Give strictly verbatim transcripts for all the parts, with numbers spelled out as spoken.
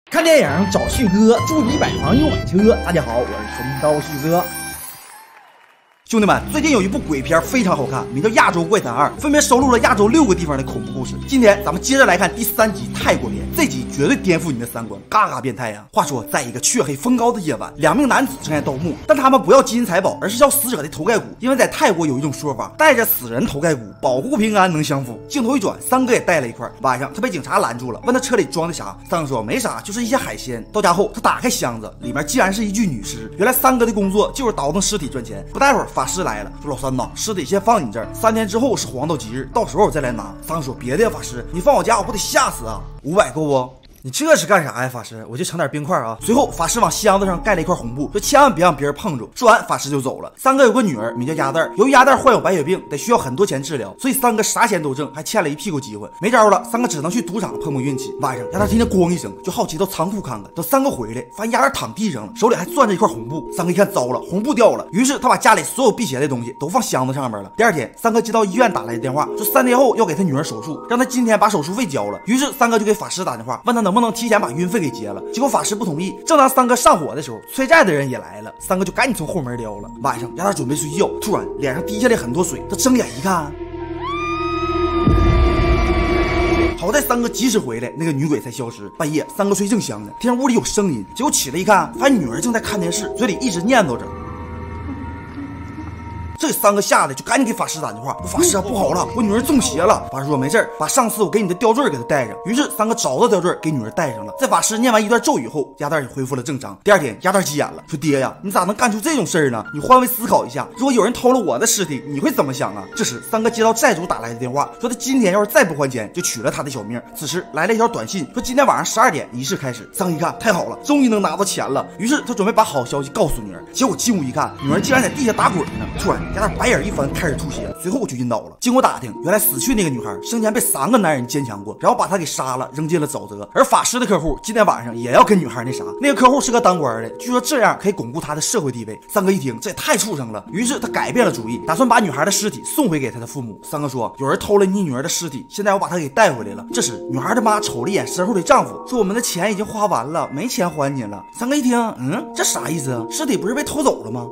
看电影找旭哥，祝你买房又买车。大家好，我是纯刀旭哥。兄弟们，最近有一部鬼片非常好看，名叫《亚洲怪谈二》，分别收录了亚洲六个地方的恐怖故事。今天咱们接着来看第三集泰国片，这集绝对颠覆你的三观，嘎嘎变态呀！话说，在一个黢黑风高的夜晚，两名男子正在盗墓，但他们不要金银财宝，而是要死者的头盖骨，因为在泰国有一种说法，带着死人头盖骨保护平安能享福。镜头一转，三哥也带了一块。晚上，他被警察拦住了，问他车里装的啥。三哥说没啥，就是一些海鲜。到家后，他打开箱子，里面竟然是一具女尸。原来三哥的工作就是倒腾尸体赚钱。不大会儿，法师来了，说老三呐，尸体先放你这儿，三天之后是黄道吉日，到时候再来拿。三哥说别的呀，法师，你放我家我不得吓死啊！五百够不？你这是干啥呀，法师？我就盛点冰块啊。随后，法师往箱子上盖了一块红布，说千万别让别人碰着。说完，法师就走了。三哥有个女儿，名叫鸭蛋。由于鸭蛋患有白血病，得需要很多钱治疗，所以三哥啥钱都挣，还欠了一屁股机会。没招了，三哥只能去赌场碰碰运气。晚上，鸭蛋听见咣一声，就好奇到仓库看看。等三哥回来，发现鸭蛋躺地上了，手里还攥着一块红布。三哥一看，糟了，红布掉了。于是他把家里所有辟邪的东西都放箱子上面了。第二天，三哥接到医院打来的电话，说三天后要给他女儿手术，让他今天把手术费交了。于是三哥就给法师打电话，问他能不能提前把运费给结了。结果法师不同意。正当三哥上火的时候，催债的人也来了，三哥就赶紧从后门撩了。晚上，鸭蛋准备睡觉，突然脸上滴下来很多水，他睁眼一看，好在三哥及时回来，那个女鬼才消失。半夜，三哥睡正香呢，听见屋里有声音，结果起来一看，发现女儿正在看电视，嘴里一直念叨着。这给三哥吓得就赶紧给法师打电话，说法师啊，不好了，我女儿中邪了。法师说没事，把上次我给你的吊坠给她戴上。于是三哥找到吊坠给女儿戴上了。在法师念完一段咒语后，鸭蛋也恢复了正常。第二天，鸭蛋急眼了，说爹呀，你咋能干出这种事儿呢？你换位思考一下，如果有人偷了我的尸体，你会怎么想啊？这时，三哥接到债主打来的电话，说他今天要是再不还钱，就取了他的小命。此时来了一条短信，说今天晚上十二点仪式开始。三哥一看，太好了，终于能拿到钱了。于是他准备把好消息告诉女儿。结果进屋一看，女儿竟然在地下打滚呢。突然，鸭蛋白眼一翻，开始吐血，随后就晕倒了。经过打听，原来死去那个女孩生前被三个男人奸强过，然后把她给杀了，扔进了沼泽。而法师的客户今天晚上也要跟女孩那啥，那个客户是个当官的，据说这样可以巩固他的社会地位。三哥一听，这也太畜生了，于是他改变了主意，打算把女孩的尸体送回给他的父母。三哥说，有人偷了你女儿的尸体，现在我把她给带回来了。这时女孩的妈瞅了一眼身后的丈夫，说我们的钱已经花完了，没钱还你了。三哥一听，嗯，这啥意思啊？尸体不是被偷走了吗？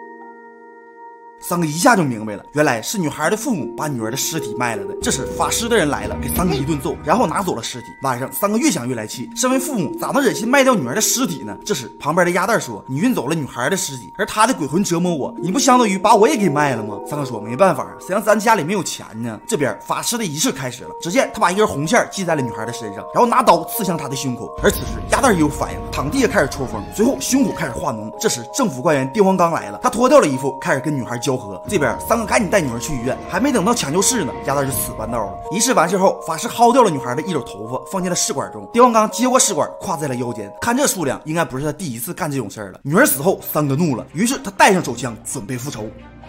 三哥一下就明白了，原来是女孩的父母把女儿的尸体卖了的。这时法师的人来了，给三哥一顿揍，然后拿走了尸体。晚上，三哥越想越来气，身为父母咋能忍心卖掉女儿的尸体呢？这时旁边的鸭蛋说，你运走了女孩的尸体，而她的鬼魂折磨我，你不相当于把我也给卖了吗？三哥说没办法，谁让咱家里没有钱呢？这边法师的仪式开始了，只见他把一根红线系在了女孩的身上，然后拿刀刺向她的胸口。而此时鸭蛋也有反应，躺地下开始抽风，随后胸口开始化脓。这时政府官员丁黄刚来了，他脱掉了衣服，开始跟女孩交合。这边三哥赶紧带女儿去医院，还没等到抢救室呢，鸭蛋就死半道了。仪式完事后，法师薅掉了女孩的一绺头发，放进了试管中。丁黄刚接过试管，挎在了腰间。看这数量，应该不是他第一次干这种事儿了。女儿死后，三哥怒了，于是他带上手枪，准备复仇。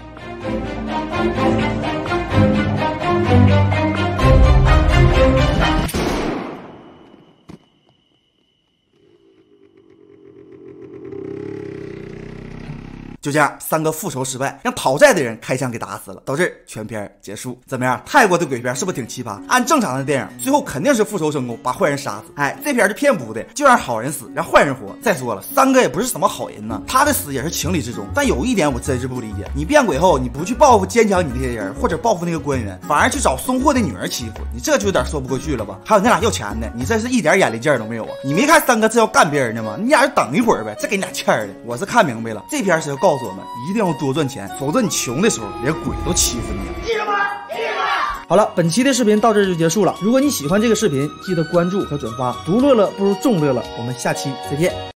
就这样，三哥复仇失败，让讨债的人开枪给打死了。到这儿，全片结束。怎么样？泰国的鬼片是不是挺奇葩？按正常的电影，最后肯定是复仇成功，把坏人杀死。哎，这片就偏不的，就让好人死，让坏人活。再说了，三哥也不是什么好人呢，他的死也是情理之中。但有一点我真是不理解，你变鬼后，你不去报复奸强你这些人，或者报复那个官员，反而去找送货的女儿欺负，你这就有点说不过去了吧？还有那俩要钱的，你这是一点眼力劲儿都没有啊！你没看三哥这要干别人的吗？你俩就等一会儿呗，再给你俩欠儿的。我是看明白了，这片是要告诉我们，一定要多赚钱，否则你穷的时候连鬼都欺负你。记住了，记住了。好了，本期的视频到这就结束了。如果你喜欢这个视频，记得关注和转发。独乐乐不如众乐乐，我们下期再见。